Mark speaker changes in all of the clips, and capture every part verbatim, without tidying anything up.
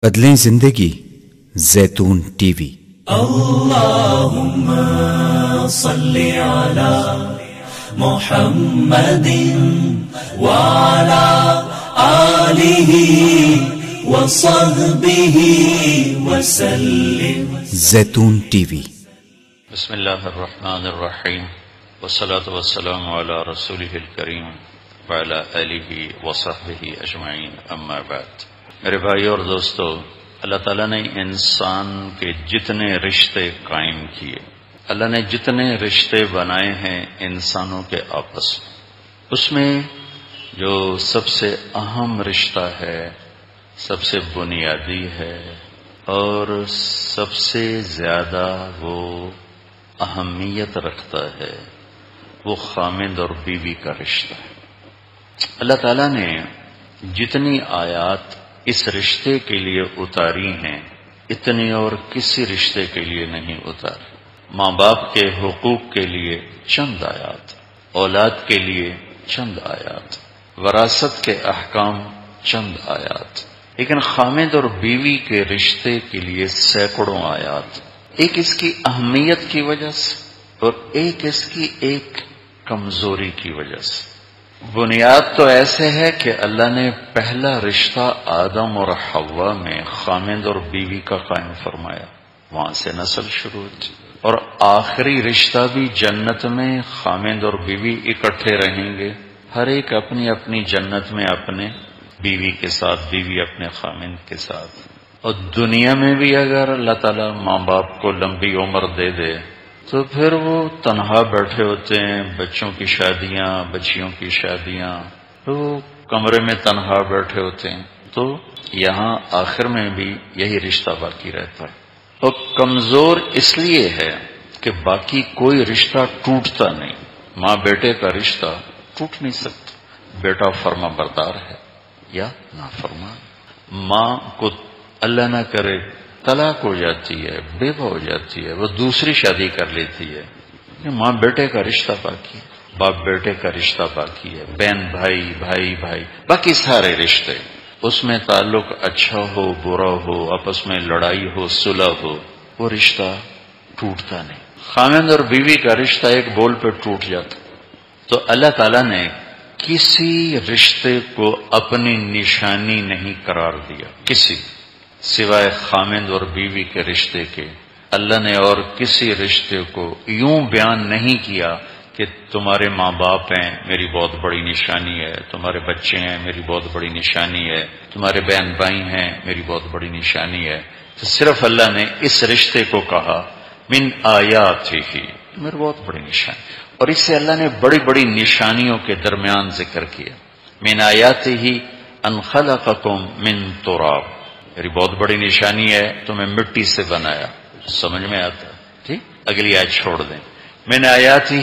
Speaker 1: بدلیں زندگی زیتون ٹی وی۔
Speaker 2: اللہم صلی علی محمد وعلی آلہ وصحبہ وسلم۔
Speaker 1: زیتون ٹی وی۔
Speaker 3: بسم اللہ الرحمن الرحیم والصلاة والسلام علی رسولہ الکریم وعلی آلہ وصحبہ اجمعین، اما بعد۔ میرے بھائی اور دوستو، اللہ تعالیٰ نے انسان کے جتنے رشتے قائم کیے، اللہ نے جتنے رشتے بنائے ہیں انسانوں کے آپس میں، اس میں جو سب سے اہم رشتہ ہے، سب سے بنیادی ہے اور سب سے زیادہ وہ اہمیت رکھتا ہے، وہ خامند اور بیوی کا رشتہ ہے۔ اللہ تعالیٰ نے جتنی آیات اس رشتے کے لیے اتاری ہیں اتنی اور کسی رشتے کے لیے نہیں اتاری۔ ماں باپ کے حقوق کے لیے چند آیات، اولاد کے لیے چند آیات، وراثت کے احکام چند آیات، لیکن خامد اور بیوی کے رشتے کے لیے سینکڑوں آیات، ایک اس کی اہمیت کی وجہ سے اور ایک اس کی ایک کمزوری کی وجہ سے۔ بنیاد تو ایسے ہے کہ اللہ نے پہلا رشتہ آدم اور حوا میں خامند اور بیوی کا قائم فرمایا، وہاں سے نسل شروع ہوتی، اور آخری رشتہ بھی جنت میں خامند اور بیوی اکٹھے رہیں گے، ہر ایک اپنی اپنی جنت میں اپنے بیوی کے ساتھ، بیوی اپنے خامند کے ساتھ۔ اور دنیا میں بھی اگر اللہ تعالیٰ ماں باپ کو لمبی عمر دے دے تو پھر وہ تنہا بیٹھے ہوتے ہیں، بچوں کی شادیاں، بچیوں کی شادیاں، تو وہ کمرے میں تنہا بیٹھے ہوتے ہیں، تو یہاں آخر میں بھی یہی رشتہ باقی رہتا ہے۔ اور کمزور اس لیے ہے کہ باقی کوئی رشتہ ٹوٹتا نہیں، ماں بیٹے کا رشتہ ٹوٹ نہیں سکتا، بیٹا فرما بردار ہے یا نافرمان، ماں کو اللہ نہ کرے طلاق ہو جاتی ہے، بیوہ ہو جاتی ہے، وہ دوسری شادی کر لیتی ہے، ماں بیٹے کا رشتہ باقی ہے، باپ بیٹے کا رشتہ باقی ہے، بہن بھائی، بھائی بھائی، باقی سارے رشتے، اس میں تعلق اچھا ہو برا ہو، آپس میں لڑائی ہو صلح ہو، وہ رشتہ ٹوٹتا نہیں۔ خامند اور بیوی کا رشتہ ایک بول پہ ٹوٹ جاتا، تو اللہ تعالیٰ نے کسی رشتے کو اپنی نشانی نہیں قرار دیا، کسی سوائے خامند اور بیوی کے رشتے کے۔ اللہ نے اور کسی رشتے کو یوں بیان نہیں کیا کہ تمہارے ماں باپ ہیں میری بہت بڑی نشانی ہے، تمہارے بچے ہیں میری بہت بڑی نشانی ہے، تمہارے بہن بھائی ہیں میری بہت بڑی نشانی ہے، تو صرف اللہ نے اس رشتے کو کہا من آیاتہ، میری بہت بڑی نشانی، اور اس سے اللہ نے بڑی بڑی نشانیوں کے درمیان ذکر کیا۔ من آیاتہ ان خلقکم من تراب، میری بہت بڑی نشانی ہے تمہیں مٹی سے بنایا، سمجھ میں آتا ہے؟ ٹھیک، اگلی آیت چھوڑ دیں۔ من آیاتہ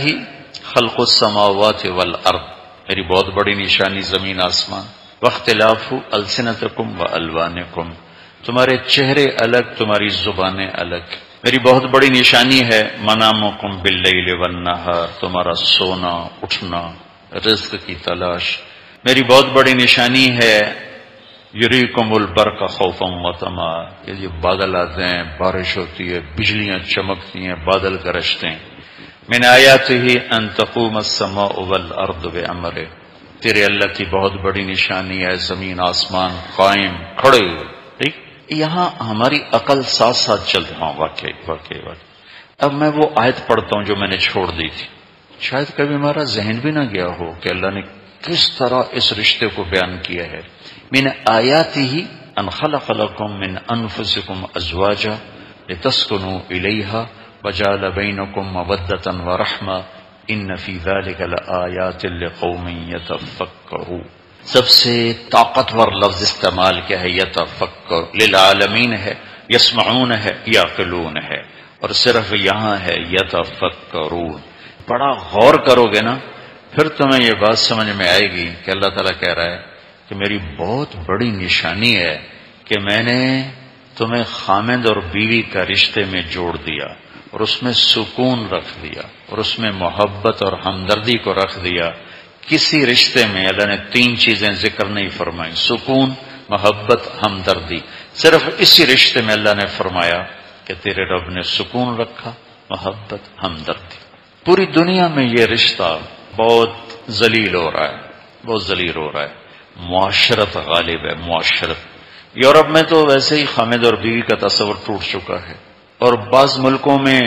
Speaker 3: خلق السماوات والارض، میری بہت بڑی نشانی زمین آسمان، واختلاف السنتکم والوانکم، تمہارے چہرے الگ تمہاری زبانیں الگ، میری بہت بڑی نشانی ہے منامکم باللیل والنہار، تمہارا سونا اٹھنا، رزق کی تلاش، میری بہت بڑی نشانی ہے یریکم البرق خوفا وطمعا، کہ یہ بادل آتے ہیں، بارش ہوتی ہے، بجلیاں چمکتی ہیں، بادل گرجتے ہیں۔ من آیاتہ ان تقوم السماء والارض بامرہ، تیرے اللہ کی بہت بڑی نشانی ہے زمین آسمان قائم کھڑے، ٹھیک۔ یہاں ہماری عقل ساتھ ساتھ چلتی، ہاں واقعی واقعی واقعی۔ اب میں وہ آیت پڑھتا ہوں جو میں نے چھوڑ دی تھی، شاید کبھی ہمارا ذہن بھی نہ گیا ہو کہ اللہ نے کس طرح اس رشتے کو بیان کیا ہے۔ من آیاتہ ان خلق لکم من انفسکم ازواجا لتسکنوا الیہا وجعل بینکم مودۃ ورحمہ ان فی ذلک لآیات لقوم یتفکرون۔ سب سے طاقتور لفظ استعمال کیا ہے؟ یتفکر، للعالمین ہے، یسمعون ہے، یعقلون ہے، اور صرف یہاں ہے یتفکرون۔ بڑا غور کرو گے نا پھر تمہیں یہ بات سمجھ میں آئے گی کہ اللہ تعالیٰ کہہ رہا ہے کہ میری بہت بڑی نشانی ہے کہ میں نے تمہیں خامند اور بیوی کا رشتے میں جوڑ دیا، اور اس میں سکون رکھ دیا، اور اس میں محبت اور ہمدردی کو رکھ دیا۔ کسی رشتے میں اللہ نے تین چیزیں ذکر نہیں فرمائی، سکون، محبت ہمدردی، صرف اسی رشتے میں اللہ نے فرمایا کہ تیرے رب نے سکون رکھا، محبت ہمدردی۔ پوری دنیا میں یہ رشتہ بہت ذلیل ہو رہا ہے، بہت ذلیل ہو رہا ہے، معاشرت غالب ہے، معاشرت۔ یورپ میں تو ویسے ہی خامد اور بیوی کا تصور ٹوٹ چکا ہے، اور بعض ملکوں میں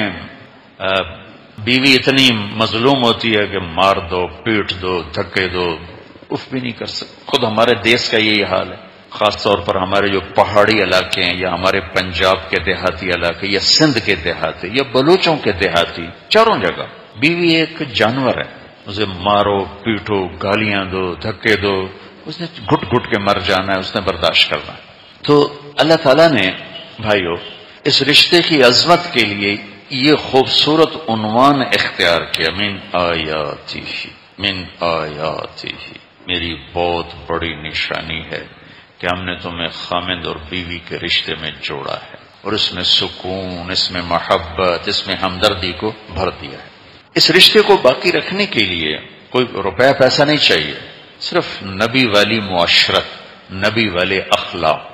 Speaker 3: بیوی اتنی مظلوم ہوتی ہے کہ مار دو، پیٹ دو، دھکے دو، اف بھی نہیں کر سکتے۔ خود ہمارے دیس کا یہی حال ہے، خاص طور پر ہمارے جو پہاڑی علاقے ہیں، یا ہمارے پنجاب کے دیہاتی علاقے، یا سندھ کے دیہاتی، یا بلوچوں کے دیہاتی، چاروں جگہ بیوی ایک جانور ہے، اسے مارو، پیٹو، گالیاں دو، دھکے دو، اس نے گھٹ گھٹ کے مر جانا ہے، اس نے برداشت کرنا ہے۔ تو اللہ تعالیٰ نے بھائیو اس رشتے کی عظمت کے لیے یہ خوبصورت عنوان اختیار کیا، من آیاتی ہی، من آیاتی ہی، میری بہت بڑی نشانی ہے کہ ہم نے تمہیں خامد اور بیوی کے رشتے میں جوڑا ہے، اور اس میں سکون، اس میں محبت، اس میں ہمدردی کو بھر دیا ہے۔ اس رشتے کو باقی رکھنے کے لیے کوئی روپیہ پیسہ نہیں چاہیے، صرف نبی والی معاشرت، نبی والے اخلاق،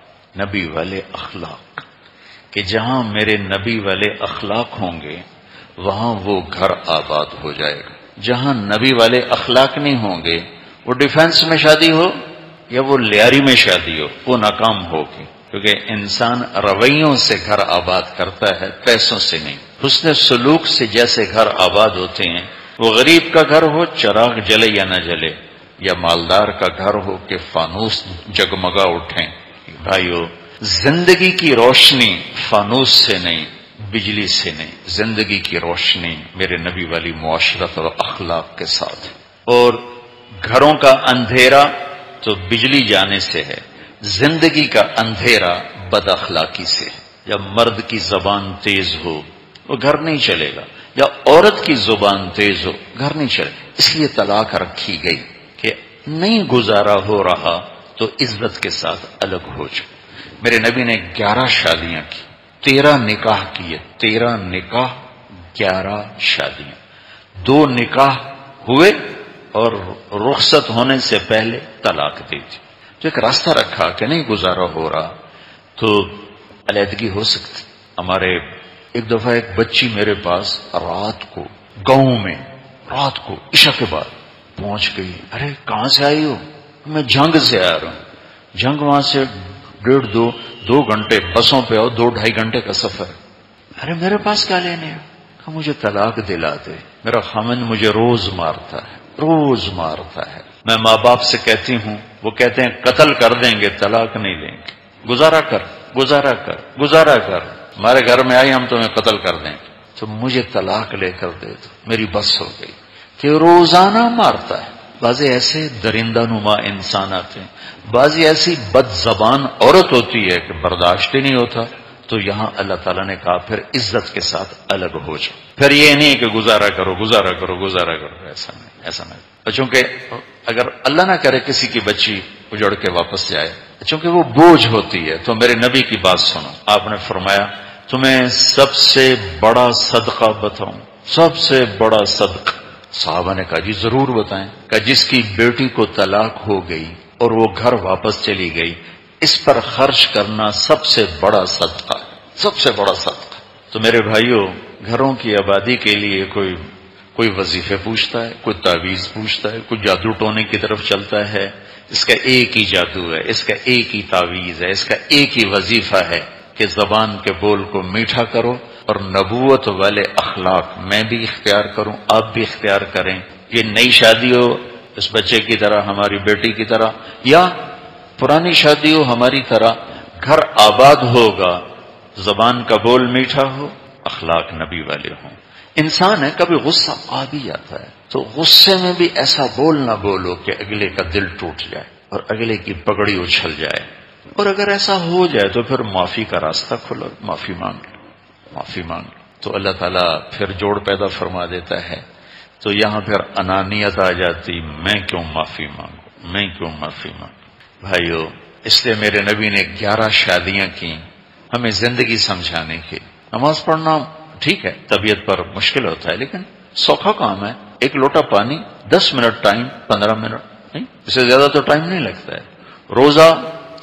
Speaker 3: نبی والے اخلاق، کہ جہاں میرے نبی والے اخلاق ہوں گے وہاں وہ گھر آباد ہو جائے گا۔ جہاں نبی والے اخلاق نہیں ہوں گے، وہ ڈیفینس میں شادی ہو یا وہ لیاری میں شادی ہو، وہ ناکام ہوگی، کیونکہ انسان رویوں سے گھر آباد کرتا ہے، پیسوں سے نہیں۔ حسن سلوک سے جیسے گھر آباد ہوتے ہیں، وہ غریب کا گھر ہو چراغ جلے یا نہ جلے، یا مالدار کا گھر ہو کہ فانوس جگمگا اٹھیں۔ بھائیو، زندگی کی روشنی فانوس سے نہیں، بجلی سے نہیں، زندگی کی روشنی میرے نبی والی معاشرت اور اخلاق کے ساتھ۔ اور گھروں کا اندھیرا تو بجلی جانے سے ہے، زندگی کا اندھیرا بد اخلاقی سے ہے۔ جب مرد کی زبان تیز ہو وہ گھر نہیں چلے گا، یا عورت کی زبان تیز ہو گھر نہیں چلے گا۔ اس لیے طلاق رکھی گئی کہ نہیں گزارا ہو رہا تو عزت کے ساتھ الگ ہو جاؤ۔ میرے نبی نے گیارہ شادیاں کی، تیرہ نکاح کیے، تیرہ نکاح، گیارہ شادیاں، دو نکاح ہوئے اور رخصت ہونے سے پہلے طلاق دی تھی۔ تو ایک راستہ رکھا کہ نہیں گزارا ہو رہا تو علیحدگی ہو سکتی۔ ہمارے ایک دفعہ ایک بچی میرے پاس رات کو گاؤں میں، رات کو عشاء کے بعد پہنچ گئی۔ ارے کہاں سے آئی ہو؟ میں جنگ سے آ رہا ہوں۔ جنگ وہاں سے ڈیڑھ دو دو گھنٹے بسوں پہ آؤ، دو ڈھائی گھنٹے کا سفر۔ ارے میرے پاس کیا لینے ہے؟ کہ مجھے طلاق دلا دے، میرا خامن مجھے روز مارتا ہے، روز مارتا ہے۔ میں ماں باپ سے کہتی ہوں، وہ کہتے ہیں قتل کر دیں گے، طلاق نہیں دیں گے، گزارا کر گزارا کر گزارا کر، ہمارے گھر میں آئی ہم تمہیں قتل کر دیں گے، تو مجھے طلاق لے کر دے دو۔ میری بس ہو گئی کہ روزانہ مارتا ہے۔ بعضی ایسے درندہ نما انسان آتے ہیں، بعضی ایسی بد زبان عورت ہوتی ہے کہ برداشت ہی نہیں ہوتا۔ تو یہاں اللہ تعالیٰ نے کہا پھر عزت کے ساتھ الگ ہو جاؤ، پھر یہ نہیں کہ گزارا کرو گزارا کرو گزارا کرو، ایسا نہیں، ایسا نہیں۔ چونکہ اگر اللہ نہ کرے کسی کی بچی اجڑ کے واپس جائے، چونکہ وہ بوجھ ہوتی ہے، تو میرے نبی کی بات سنو۔ آپ نے فرمایا تمہیں سب سے بڑا صدقہ بتاؤں، سب سے بڑا صدقہ؟ صحابہ نے کہا جی ضرور بتائیں۔ کہ جس کی بیٹی کو طلاق ہو گئی اور وہ گھر واپس چلی گئی، اس پر خرچ کرنا سب سے بڑا صدقہ ہے، سب سے بڑا صدقہ۔ تو میرے بھائیوں، گھروں کی آبادی کے لیے کوئی کوئی وظیفے پوچھتا ہے، کوئی تعویذ پوچھتا ہے، کوئی جادو ٹونے کی طرف چلتا ہے، اس کا ایک ہی جادو ہے، اس کا ایک ہی تعویذ ہے، اس کا ایک ہی وظیفہ ہے کہ زبان کے بول کو میٹھا کرو، اور نبوت والے اخلاق میں بھی اختیار کروں، آپ بھی اختیار کریں۔ یہ نئی شادی ہو اس بچے کی طرح، ہماری بیٹی کی طرح، یا پرانی شادی ہو ہماری طرح، گھر آباد ہوگا، زبان کا بول میٹھا ہو، اخلاق نبی والے ہوں۔ انسان ہے، کبھی غصہ آ بھی جاتا ہے، تو غصے میں بھی ایسا بول نہ بولو کہ اگلے کا دل ٹوٹ جائے اور اگلے کی پگڑی اچھل جائے۔ اور اگر ایسا ہو جائے تو پھر معافی کا راستہ کھولو، معافی مانگ لو، معافی مانگ لو، تو اللہ تعالیٰ پھر جوڑ پیدا فرما دیتا ہے۔ تو یہاں پھر انانیت آ جاتی، میں کیوں معافی مانگوں، میں کیوں معافی مانگوں۔ بھائیو، اس لیے میرے نبی نے گیارہ شادیاں کی ہمیں زندگی سمجھانے کی۔ نماز پڑھنا ٹھیک ہے، طبیعت پر مشکل ہوتا ہے، لیکن سوکھا کام ہے۔ ایک لوٹا پانی، دس منٹ ٹائم، پندرہ منٹ نہیں، اس سے زیادہ تو ٹائم نہیں لگتا ہے۔ روزہ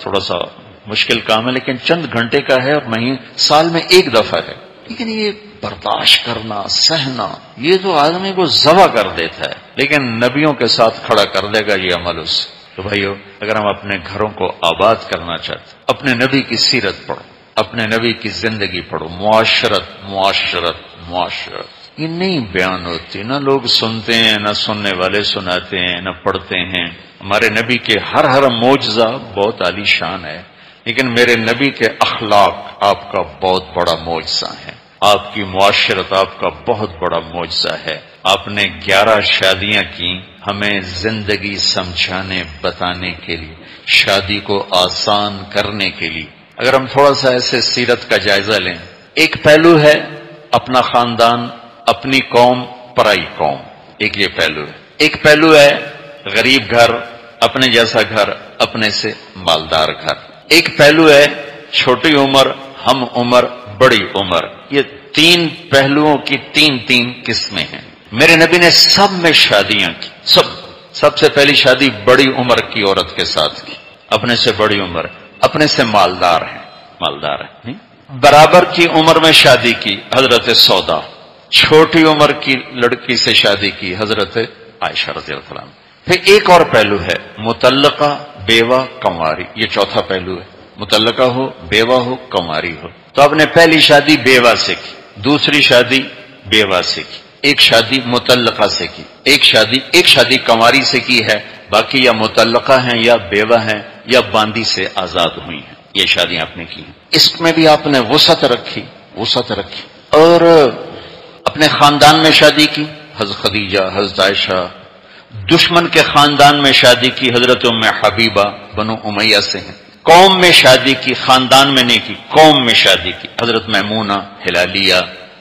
Speaker 3: تھوڑا سا مشکل کام ہے، لیکن چند گھنٹے کا ہے اور مہینے سال میں ایک دفعہ ہے، لیکن یہ برداشت کرنا، سہنا، یہ تو آدمی کو ذبح کر دیتا ہے، لیکن نبیوں کے ساتھ کھڑا کر دے گا یہ عمل اس سے۔ تو بھائیو، اگر ہم اپنے گھروں کو آباد کرنا چاہتے، اپنے نبی کی سیرت پڑھو، اپنے نبی کی زندگی پڑھو، معاشرت معاشرت معاشرت یہ نہیں بیان ہوتی، نہ لوگ سنتے ہیں، نہ سننے والے سناتے ہیں، نہ پڑھتے ہیں۔ ہمارے نبی کے ہر ہر معجزہ بہت عالی شان ہے، لیکن میرے نبی کے اخلاق آپ کا بہت بڑا معجزہ ہے، آپ کی معاشرت آپ کا بہت بڑا معجزہ ہے۔ آپ نے گیارہ شادیاں کی ہمیں زندگی سمجھانے بتانے کے لیے، شادی کو آسان کرنے کے لیے۔ اگر ہم تھوڑا سا ایسے سیرت کا جائزہ لیں، ایک پہلو ہے اپنا خاندان، اپنی قوم، پرائی قوم، ایک یہ پہلو ہے۔ ایک پہلو ہے غریب گھر، اپنے جیسا گھر، اپنے سے مالدار گھر۔ ایک پہلو ہے چھوٹی عمر، ہم عمر، بڑی عمر۔ یہ تین پہلوؤں کی تین تین قسمیں ہیں۔ میرے نبی نے سب میں شادیاں کی، سب سب سے پہلی شادی بڑی عمر کی عورت کے ساتھ کی، اپنے سے بڑی عمر، اپنے سے مالدار ہیں، مالدار ہیں۔ برابر کی عمر میں شادی کی، حضرت سودا۔ چھوٹی عمر کی لڑکی سے شادی کی، حضرت عائشہ رضی اللہ عنہ۔ پھر ایک اور پہلو ہے مطلقہ، بیوہ، کنواری، یہ چوتھا پہلو ہے۔ مطلقہ ہو، بیوہ ہو، کنواری ہو۔ تو آپ نے پہلی شادی بیوہ سے کی، دوسری شادی بیوہ سے کی، ایک شادی مطلقہ سے کی، ایک شادی ایک شادی کنواری سے کی ہے، باقی یا مطلقہ ہیں یا بیوہ ہیں یا باندی سے آزاد ہوئی ہیں، یہ شادیاں آپ نے کی ہیں۔ اس میں بھی آپ نے وسعت رکھی، وسعت رکھی۔ اور اپنے خاندان میں شادی کی، حضرت خدیجہ، حضرت عائشہ۔ دشمن کے خاندان میں شادی کی، حضرت ام حبیبہ بنو امیہ سے ہیں۔ قوم میں شادی کی، خاندان میں نہیں کی، قوم میں شادی کی، حضرت میمونہ ہلالیہ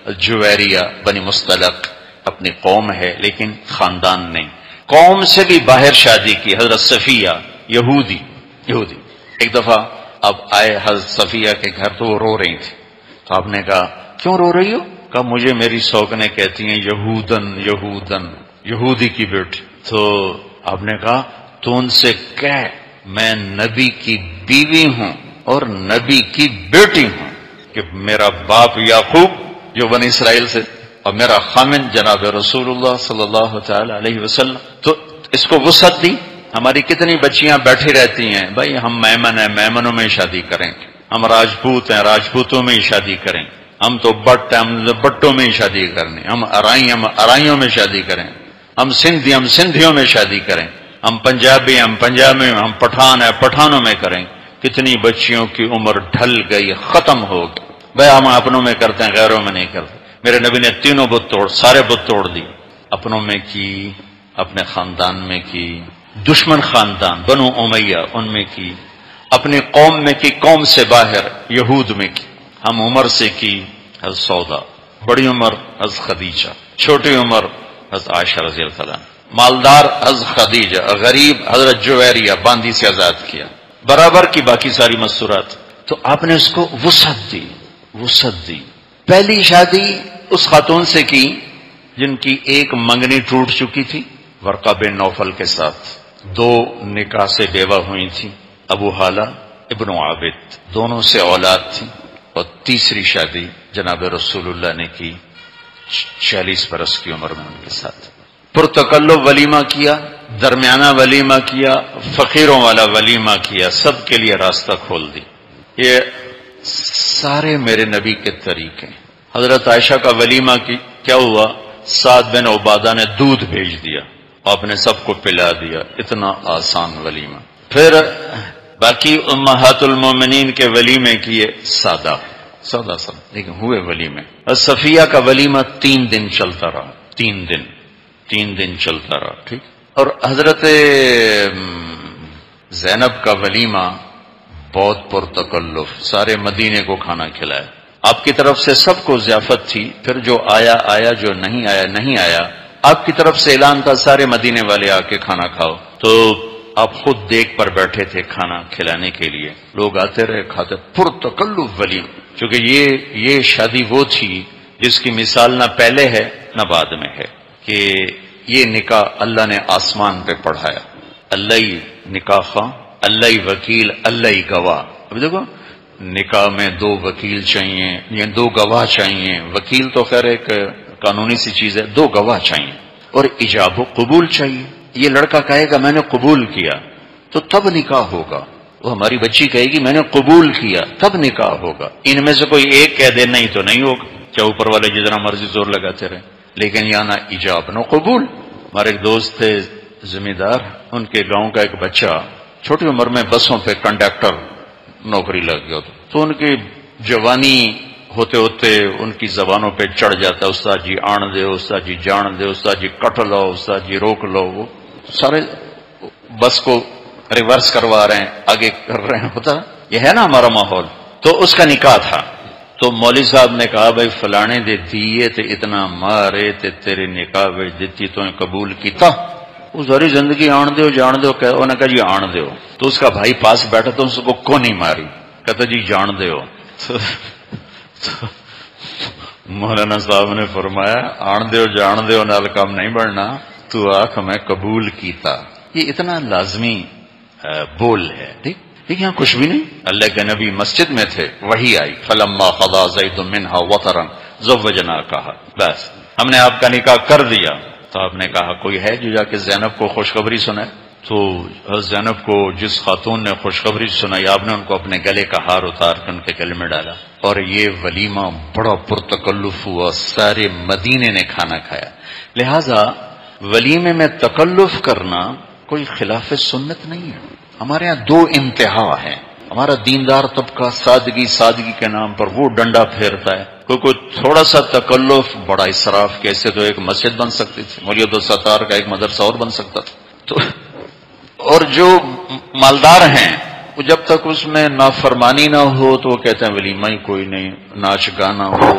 Speaker 3: جویریہ بنی مصطلق، اپنی قوم ہے لیکن خاندان نہیں۔ قوم سے بھی باہر شادی کی، حضرت صفیہ یہودی یہودی ایک دفعہ اب آئے حضرت صفیہ کے گھر تو وہ رو رہی تھی، تو آپ نے کہا کیوں رو رہی ہو؟ کہا مجھے میری سوگنے کہتی ہیں یہودن یہودن، یہودی کی بیٹی۔ تو آپ نے کہا تو ان سے کہہ میں نبی کی بیوی ہوں اور نبی کی بیٹی ہوں، کہ میرا باپ یعقوب جو بنی اسرائیل سے اور میرا خامن جناب رسول اللہ صلی اللہ تعالی علیہ وسلم۔ تو اس کو وسعت دی۔ ہماری کتنی بچیاں بیٹھی رہتی ہیں بھائی ہم میمن ہیں، میمنوں میں شادی کریں، ہم راجپوت ہیں، راجپوتوں میں ہی شادی کریں، ہم تو بٹ ہیں، ہم بٹوں میں ہی شادی کریں، ہم ارائی ہم ارائیوں میں شادی کریں، ہم سندھی ہم سندھیوں میں شادی کریں، ہم پنجابی ہم پنجاب میں، ہم پٹھان ہیں پٹھانوں میں کریں۔ کتنی بچیوں کی عمر ڈھل گئی، ختم ہو گئی۔ بھائی ہم اپنوں میں کرتے ہیں، غیروں میں نہیں کرتے۔ میرے نبی نے تینوں بت توڑ سارے بت توڑ دی، اپنوں میں کی، اپنے خاندان میں کی، دشمن خاندان بنو امیہ ان میں کی، اپنی قوم میں کی، قوم سے باہر یہود میں کی۔ ہم عمر سے کی حضرت سودا، بڑی عمر حضرت خدیجہ، چھوٹی عمر حضرت عائشہ رضی اللہ عنہ، مالدار حضرت خدیجہ، غریب حضرت جویریہ باندی سے آزاد کیا، برابر کی باقی ساری مستورات۔ تو آپ نے اس کو وسعت دی، وسعت دی۔ پہلی شادی اس خاتون سے کی جن کی ایک منگنی ٹوٹ چکی تھی ورقہ بن نوفل کے ساتھ، دو نکاح سے بیوہ ہوئی تھی، ابو حالہ ابن عابد، دونوں سے اولاد تھی۔ اور تیسری شادی جناب رسول اللہ نے کی چالیس برس کی عمر میں ان کے ساتھ۔ پرتکلف ولیمہ کیا، درمیانہ ولیمہ کیا، فقیروں والا ولیمہ کیا، سب کے لیے راستہ کھول دی۔ یہ سارے میرے نبی کے طریقے۔ حضرت عائشہ کا ولیمہ کی کیا ہوا؟ سعد بن عبادہ نے دودھ بھیج دیا، آپ نے سب کو پلا دیا، اتنا آسان ولیمہ۔ پھر باقی امہات المومنین کے ولیمے کیے سادہ سادہ سب، لیکن ہوئے ولیمے۔ صفیہ کا ولیمہ تین دن چلتا رہا، تین دن تین دن چلتا رہا، ٹھیک۔ اور حضرت زینب کا ولیمہ بہت پرتکلف، سارے مدینے کو کھانا کھلایا، آپ کی طرف سے سب کو ضیافت تھی، پھر جو آیا آیا، جو نہیں آیا نہیں آیا، آپ کی طرف سے اعلان تھا سارے مدینے والے آ کے کھانا کھاؤ، تو آپ خود دیکھ پر بیٹھے تھے کھانا کھلانے کے لیے، لوگ آتے رہے کھاتے، پرتکلف ولیم، کیونکہ یہ یہ شادی وہ تھی جس کی مثال نہ پہلے ہے نہ بعد میں ہے، کہ یہ نکاح اللہ نے آسمان پہ پڑھایا، اللہ ہی نکاح خواہ اللہ ہی وکیل اللہ ہی گواہ. اب دیکھو نکاح میں دو وکیل چاہیے یا دو گواہ چاہیے. وکیل تو خیر ایک قانونی سی چیز ہے، دو گواہ چاہیے. اور ایجاب و قبول چاہیے. یہ لڑکا کہے گا میں نے قبول کیا تو تب نکاح ہوگا. وہ ہماری بچی کہے گی میں نے قبول کیا تب نکاح ہوگا. ان میں سے کوئی ایک کہہ دے نہیں تو نہیں ہوگا، چاہے اوپر والے جتنا مرضی زور لگاتے رہے. لیکن یا نہ ایجاب نہ قبول. ہمارے ایک دوست تھے زمیندار، ان کے گاؤں کا ایک بچہ چھوٹی عمر میں بسوں پہ کنڈکٹر نوکری لگ گیا تھا. تو ان کی جوانی ہوتے ہوتے ان کی زبانوں پہ چڑھ جاتا ہے استاد جی آن دے، استاد جی جان دے، استاد جی کٹ لو، استاد جی روک لو. وہ سارے بس کو ریورس کروا رہے ہیں، آگے کر رہے ہیں. ہوتا یہ ہے نا ہمارا ماحول. تو اس کا نکاح تھا. تو مولوی صاحب نے کہا بھائی فلانے دے دیے تے اتنا مارے تے تیرے نکاح وچ دتی تو قبول کیتا. وہ ساری زندگی آن دیو جان دیو. انہوں نے کہا جی آن دیو. تو اس کا بھائی پاس بیٹھا تو اس کو کو نہیں ماری، کہتا جی جان دیو. مولانا صاحب نے فرمایا آن دیو جان دیو نال کام نہیں بڑھنا، تو آخ میں قبول کیتا. یہ اتنا لازمی بول ہے. ٹھیک ٹھیک یہاں کچھ بھی نہیں. اللہ کے نبی مسجد میں تھے، وہی آئی فلما قضى زید منها وطرا زوجناکها، بس ہم نے آپ کا نکاح کر دیا. تو آپ نے کہا کوئی ہے جو جا کے زینب کو خوشخبری سنائے؟ تو زینب کو جس خاتون نے خوشخبری سنائی آپ نے ان کو اپنے گلے کا ہار اتار کر ان کے گلے میں ڈالا. اور یہ ولیمہ بڑا پرتکلف ہوا، سارے مدینے نے کھانا کھایا. لہذا ولیمے میں تکلف کرنا کوئی خلاف سنت نہیں ہے. ہمارے ہاں دو انتہا ہیں. ہمارا دیندار طبقہ سادگی سادگی کے نام پر وہ ڈنڈا پھیرتا ہے. کوئی کوئی تھوڑا سا تکلف بڑا اسراف، کیسے تو ایک مسجد بن سکتی تھی، مولید الستار کا ایک مدرسہ اور بن سکتا تھا. تو اور جو مالدار ہیں وہ جب تک اس میں نافرمانی نہ ہو تو وہ کہتے ہیں ولیمہ ہی کوئی نہیں، ناچ گانا ہو،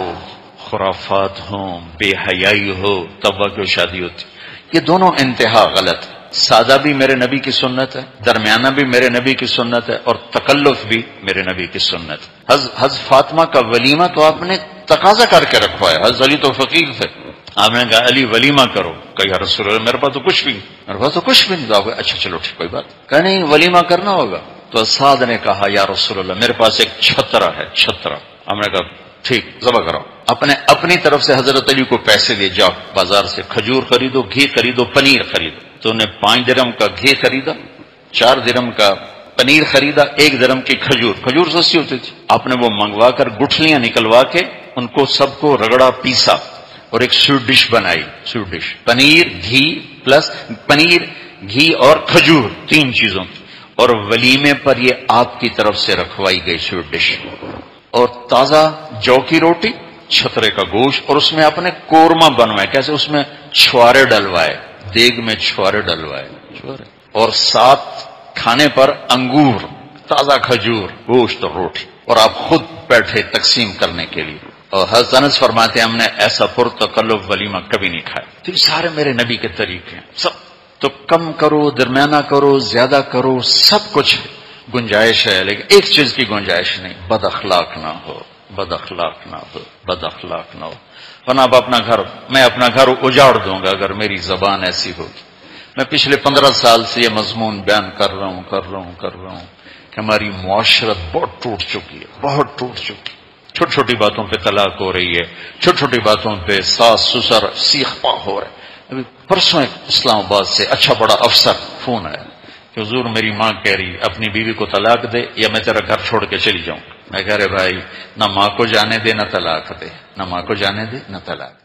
Speaker 3: خرافات ہوں، بے حیائی ہو، تب وہ کیوں شادی ہوتی. یہ دونوں انتہا غلط ہے. سادہ بھی میرے نبی کی سنت ہے، درمیانہ بھی میرے نبی کی سنت ہے، اور تکلف بھی میرے نبی کی سنت ہے. حضرت فاطمہ کا ولیمہ تو آپ نے تقاضا کر کے رکھوایا. حضرت علی تو فقیر تھے، آپ نے کہا علی ولیمہ کرو. کہ یا رسول اللہ میرے پاس تو کچھ بھی نہیں، میرے پاس تو کچھ بھی نہیں. تو آپ اچھا چلو ٹھیک کوئی بات کہ نہیں ولیمہ کرنا ہوگا. تو سعد نے کہا یا رسول اللہ میرے پاس ایک چھترا ہے، چھترا. ہم نے کہا ٹھیک ذبح کراؤ. اپنے اپنی طرف سے حضرت علی کو پیسے دیے، جاؤ بازار سے کھجور خریدو، گھی خریدو، پنیر خریدو. تو انہیں پانچ درم کا گھی خریدا، چار درم کا پنیر خریدا، ایک درم کی کھجور. کھجور سستی ہوتی تھی. آپ نے وہ منگوا کر گٹھلیاں نکلوا کے ان کو سب کو رگڑا پیسا اور ایک سویٹ ڈش بنائی. سویٹ ڈش پنیر گھی پلس پنیر گھی اور کھجور تین چیزوں کی. اور ولیمے پر یہ آپ کی طرف سے رکھوائی گئی سویٹ ڈش. اور تازہ جو کی روٹی، چھترے کا گوشت، اور اس میں آپ نے قورمہ بنوائے. کیسے؟ اس میں چھوارے ڈلوائے، دیگ میں چھوارے ڈلوائے، اور ساتھ کھانے پر انگور، تازہ کھجور، گوشت اور روٹی. اور آپ خود بیٹھے تقسیم کرنے کے لیے. اور حضرت انس فرماتے ہیں ہم نے ایسا پرتکلف ولیمہ کبھی نہیں کھایا. تو یہ سارے میرے نبی کے طریقے ہیں سب. تو کم کرو، درمیانہ کرو، زیادہ کرو، سب کچھ گنجائش ہے. لیکن ایک چیز کی گنجائش نہیں، بد اخلاق نہ ہو، بد اخلاق نہ ہو، بد اخلاق نہ ہو. ورنہ اب اپنا گھر میں اپنا گھر اجاڑ دوں گا اگر میری زبان ایسی ہوگی. میں پچھلے پندرہ سال سے یہ مضمون بیان کر رہا ہوں کر رہا ہوں کر رہا ہوں کہ ہماری معاشرت بہت ٹوٹ چکی ہے، بہت ٹوٹ چکی. چھوٹی چھوٹی باتوں پہ طلاق ہو رہی ہے، چھوٹی چھوٹی باتوں پہ ساس سسر سیخ پا ہو رہا ہے. ابھی پرسوں اسلام آباد سے اچھا بڑا افسر فون آیا کہ حضور میری ماں کہہ رہی اپنی بیوی کو طلاق دے یا میں تیرا گھر چھوڑ کے چلی جاؤں. میں کہہ رہے بھائی نہ ماں کو جانے دے نہ طلاق دے، نہ ماں کو جانے دے نہ طلاق.